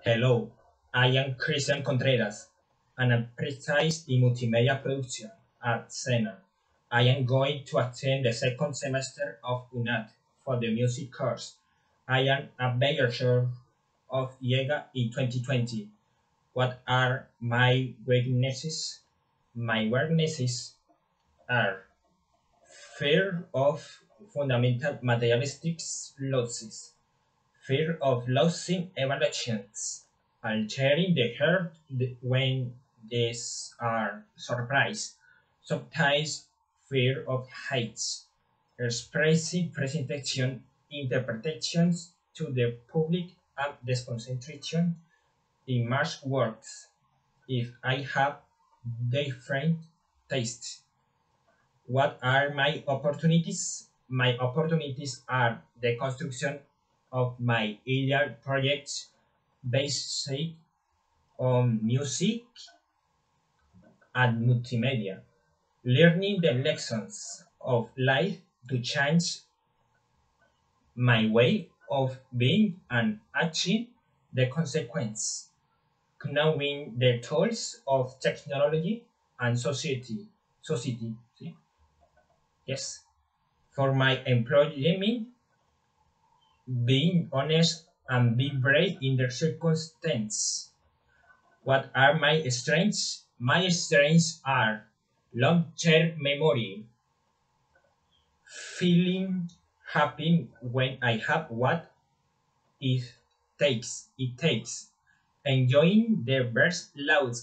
Hello, I am Cristian Contreras, an apprentice in multimedia production at SENA. I am going to attend the second semester of UNAT for the music course. I am a beginner of YEGA in 2020. What are my weaknesses? My weaknesses are fear of fundamental materialistic losses, fear of losing evaluations, altering the heart when these are surprised, sometimes fear of heights, expressive presentation, interpretations to the public, and disconcentration in much works. If I have different tastes, what are my opportunities? My opportunities are the construction of my ideal projects based on music and multimedia, learning the lessons of life to change my way of being and achieve the consequence, knowing the tools of technology and society. See? Yes. For my employment, being honest and be brave in the circumstance. What are my strengths? My strengths are long-term memory, feeling happy when I have what it takes, enjoying the best loads,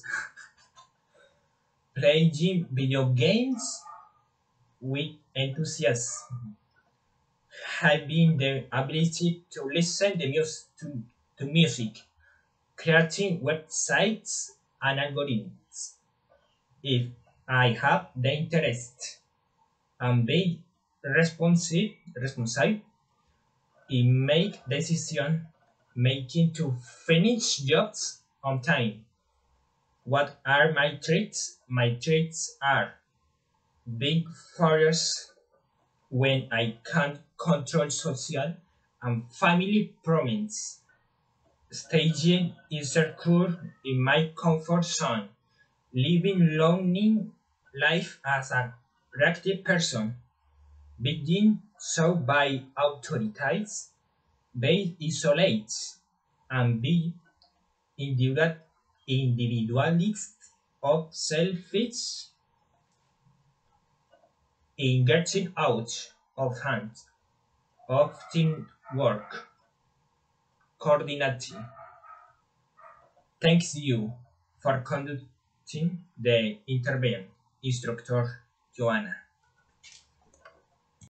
playing video games with enthusiasm, having the ability to listen to music, creating websites and algorithms. If I have the interest and be responsive in make decision making to finish jobs on time. What are my traits? My traits are being furious when I can't control social and family problems, staging insecure in my comfort zone, living lonely life as a reactive person, being so by authorities, be isolate, and be individualist of selfish in getting out of hand of teamwork, coordinating. Thanks you for conducting the interview, Instructor Joanna.